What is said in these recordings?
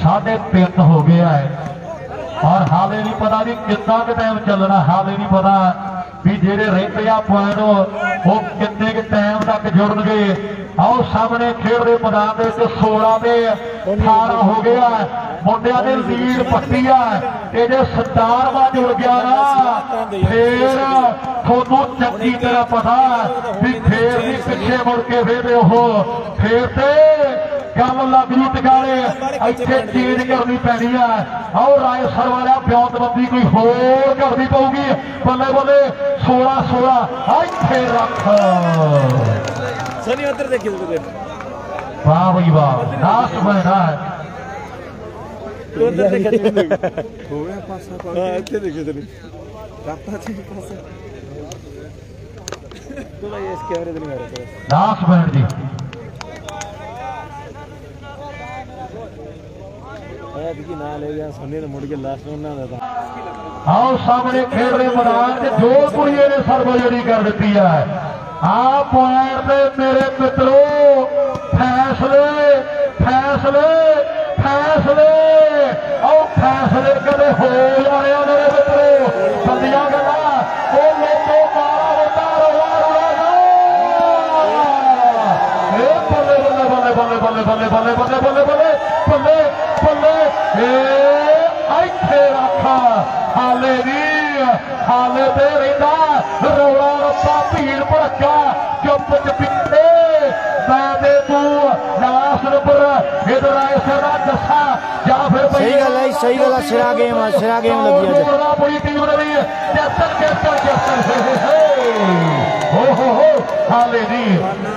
3:30 हो गया है और हाले नहीं पता भी कितना के टाइम चलना, हाले नहीं पता भी जेडे रहते आ पॉइंट वो कितने के टाइम तक जुड़नगे। आओ सामने खेड दे मैदान के 16 ते 18 हो गया है, मुंडिया ने लीड पट्टी है। जे 17वां जुड़ गया ना फिर थोनू चंगी तरह पता भी फिर भी पिछे मुड़ के फिर से गल लग जू टिकाने, इत्थे चेंज करनी पैनी है। आओ राय सर वाला ब्यातबंदी कोई होर करनी पऊगी। बल्ले बल्ले 16-16 इत्थे रख सनी उधर देखिए वाह भाई वाह, लास्ट बनना है उधर देखिए हो गया पासा हां इत्थे देखिए सनी रास्ता ठीक पासा थोड़ा ये इस कैमरे से नहीं आ रहा लास्ट मिनट जी ना ले गया सनी ने मुड़ के लास्ट में ना था। आओ सामने खेल रहे मैदान जो कुड़िए ने सरबजरी कर दी है। आ पॉइंट पे मेरे मित्रों फैसले फैसले फैसले और फैसले कदे हो जाने मेरे मित्रों, बंदियां गल्लां वो लोगों मारा होता बल्ले बल्ले बल्ले बल्ले बल्ले बल्ले बल्ले बल्ले बल्ले बल्ले बल्ले इत्थे रखा हाले नहीं हाले ते रहिंदा रौला रप्पा भीड़ भड़का चुप चपीते मैं ते तू लास्ट नंबर इधर आए सदा दसा या फिर सही गल है सिरा गेम लगी है पूरी टीम रही है कैप्टन हो हाले नहीं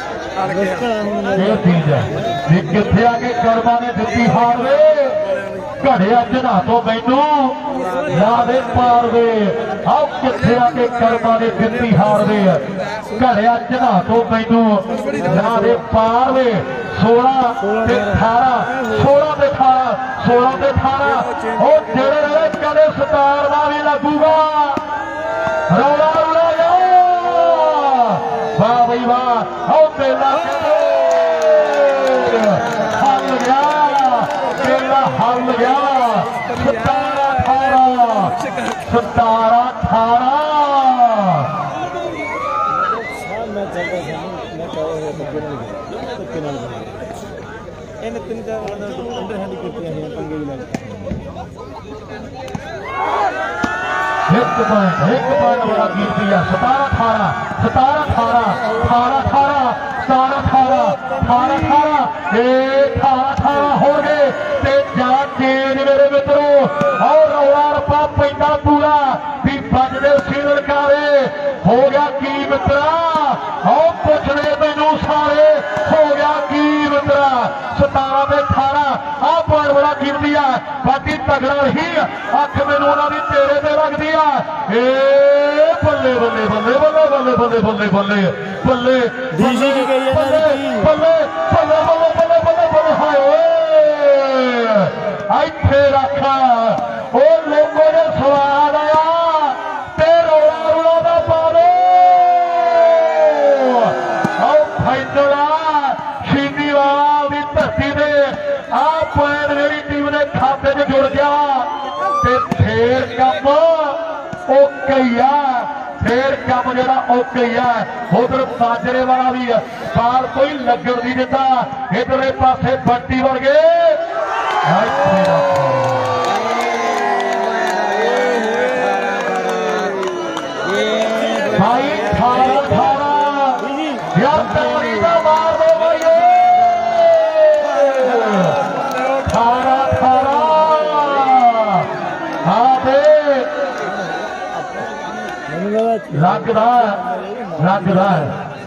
चीज है कितने आके कर्मा ने दी हार वे घड़िया जना तो मैनू याद पार वे। आओ कितने आके कर्मा ने दी हार वे घड़िया जना तो मैनू याद पार वे। 16 ते 18 16 ते 18 16 ते 18 वो जेड़े कदे 17वां भी लगूगा रौला रुला जाओ वाह भाई वाह। आओ मेला हल गया मेला हल गया 17-18 एक पॉइंट बड़ा कीमती है। 17-18 17-18 18-18 17-18 18-18 हो गए ते जान चेंज मेरे मित्रों। और रौला रप्पा पैंदा पूरा भी बजदे सील कारे हो गया की मित्रा। और पुछने मैनू सारे हो गया की मित्रा 17-18 आ पॉइंट बड़ा कीमती है। बाकी तगड़ा ही अख मैनू उन्होंने तेरे ते लगती है। बल्ले बल्ले बल्ले बल्ले बल्ले बल्ले बल्ले बल्ले बल्ले डीसी की गई है बल्ले बल्ले बल्ले बल्ले बल्ले बल्ले बल्ले हाय इत्थे रखा वो लोगों ने स्वाद आया ते रौला रुला दा पावे आओ फाइनल छीनीवाल की धरती ने आ पॉइंट मेरी टीम ने खाते में जुड़ गया ते फिर कम ओके फिर कम जरा ओके है। उधर बाजरे वाला भी बाल कोई लगन नहीं देता। इधर पासे बट्टी वर्गे भाई 18-18 यार ताली का मार दो भाई 18-18 हाँ दे लगता है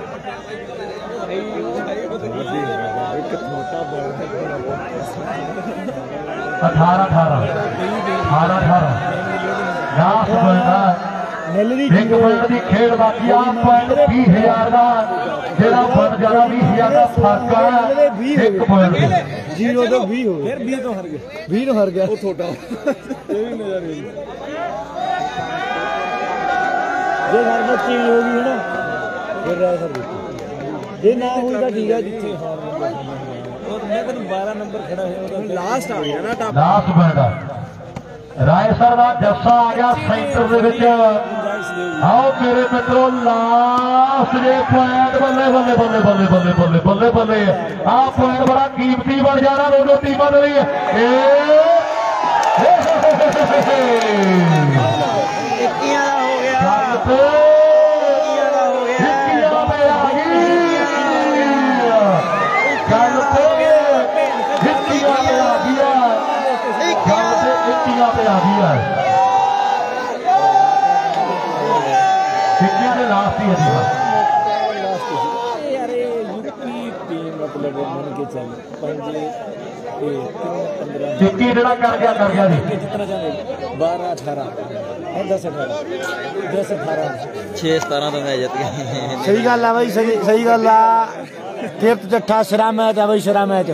18-18 लास्ट पॉइंट एक पॉइंट की खेल बाकी पॉइंट 20,000 का जेड़ा बन जाना 20,000 का फर्क है। एक पॉइंट 0 तो 20 हो गया, 20 तो हार गया वो छोटा ये भी नजर नहीं जे हर बार चेंज होगी ना फिर रहा सर ये ना होगा ठीक है जिथे हार मैं तेन 12 नंबर खड़ा है लास्ट आ गया ना टॉप लास्ट पॉइंट रायसर का जस्सा आ गया सेंटर दे विच आओ मेरे मित्रों लास्ट जे पॉइंट बल्ले बल्ले बल्ले बल्ले बल्ले बल्ले बल्ले बल्ले आ पॉइंट बड़ा कीमती बन जाना दोनों टीमों के लिए टिक्की जरा कर गया जी जितना चाहे 12 18 और 10 18 10 18 6 17 तो मैं जीत गया सही गल है भाई सही गल है तीर्थ जट्ठा सिरा मैच है भाई सिरा मैच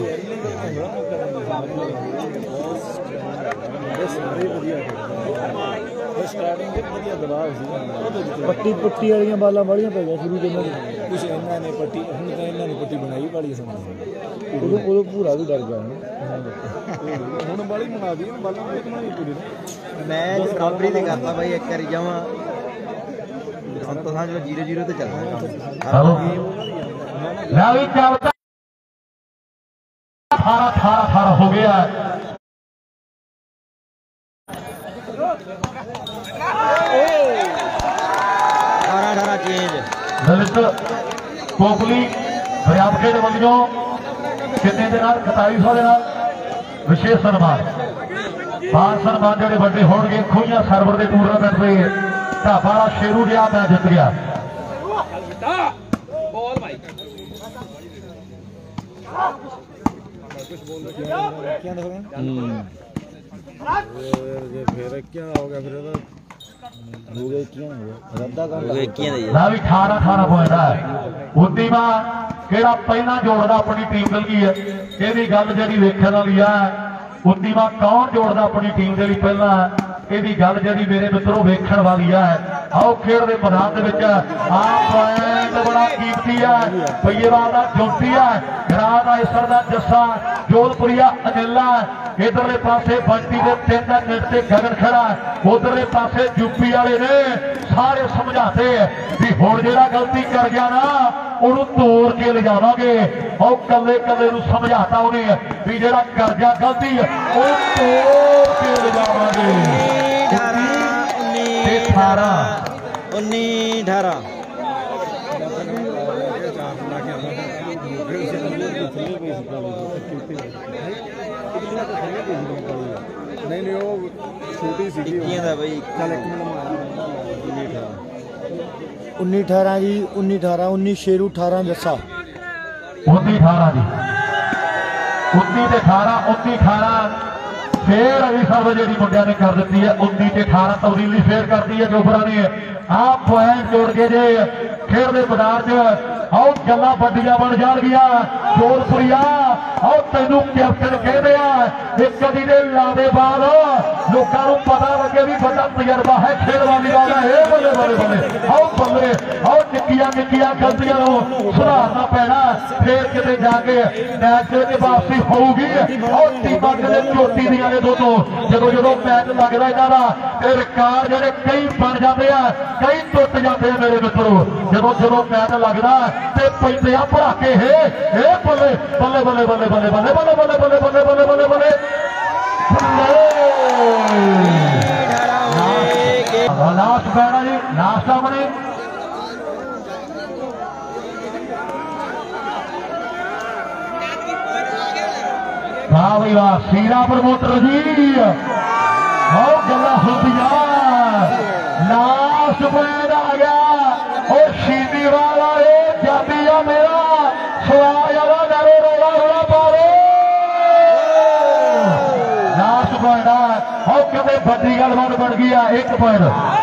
पट्टी पुट्टी वाली बालां बड़ियां पै गई शुरू तो कुछ इन्होंने पट्टी हम तो इन्होंने पट्टी बनाई वाली समझ उदो पूरा भी डर गया ਹੁਣ ਬਾਲੀ ਬਣਾ ਦੀ ਬਾਲਾਂ ਨੂੰ ਬਣਾਈ ਪੂਰੀ मैं बराबरी ते करता भाई एक बारी जावा हम तो समझ 0-0 ते चलना चलो मैं भी चलता 18 हो गया है 18 चेंज दलित कोकली बरियाबके ਦੇ ਵੱਲੋਂ कितने ਦੇ ਨਾਲ 4100 ਦੇ ਨਾਲ विशेष सन्मान मान सन्मान जोड़े बड़े होंगे खूहियां सर्वर के टूरनामेंट में ढाबा शेरू गया मैं जित गया फिर क्या हो गया फिर ना भी 18 पॉइंट है उद्दीमा केड़ा पहला जोड़दा अपनी टीम लगी है ये गल जी वेखण वाली है उद्दीमा कौन जोड़दा अपनी टीम के लिए पहला ये गल जी मेरे मित्रों वेखण वाली है आओ खेड के मैदान के पॉइंट बड़ा कीमती है पईएवाल का जोटी है ग्राम रायसर का जस्सा जोधपुरिया अनिला इधरले पासे बंटी के 3 मिनट से गगन खड़ा उधरले पासे यूपी वाले ने सारे समझाते भी हुण जेड़ा गलती कर गया ना ਉਹਨੂੰ ਤੋੜ ਕੇ ਲੈ ਜਾਵਾਂਗੇ ਉਹ ਕੱਲੇ ਕੱਲੇ ਨੂੰ ਸਮਝਾਤਾ ਉਹਨੇ ਵੀ ਜਿਹੜਾ ਕਰ ਗਿਆ ਗਲਤੀ ਉਹ ਤੋੜ ਕੇ ਲੈ ਜਾਵਾਂਗੇ 19-18 नहीं वो छोटी सी भाई 19-18 जी 19-18 19 शेरू 18 जस्सा 19-18 जी 19-18 फिर अभी सर्व जी मुंडिया ने कर दी है 19-18 तब्दीली फिर कर दी है जोबरा ने आप पॉइंट जोड़ के जे खेल के मैदान च आओ गल्लां वड्डियां बन जाणगियां जोधपुरिया आओ तैनूं कैप्टन कहते हैं कदी दे लादे बाद लोगों को पता लगे भी बड़ा तजर्बा है खेल वाली बात है बल्ले बल्ले बल्ले आओ बल्ले आओ निक्कियां निक्कियां गलतियां सुधारना पैना फिर किते जाके मैच की वापसी होगी आओ टीमां किते चोटी दियां ने दोनों जदों जदों मैच लगदा इन्हां दा रिकॉर्ड जिहड़े कई बन जाते हैं कई टुट जाते हैं मेरे मित्रों जदों जदों मैच लगदा ते पैंदे आ भड़ाके हे बल्ले बल्ले बल्ले बल्ले बल्ले बल्ले बल्ले बल्ले बल्ले बल्ले बल्ले बल्ले बल्ले लास्ट बैठा जी लास्ट अपने वाह भाई वाह सीरा प्रमोटर जी बहुत गल्लां होंदियां लास्ट बैठ आ गया और शीनी वाला जाती है मेरा सवाल नरो रोला रोला पावे लास्ट पॉइंट है और कदे बड़ी गल बन गई है 1 पॉइंट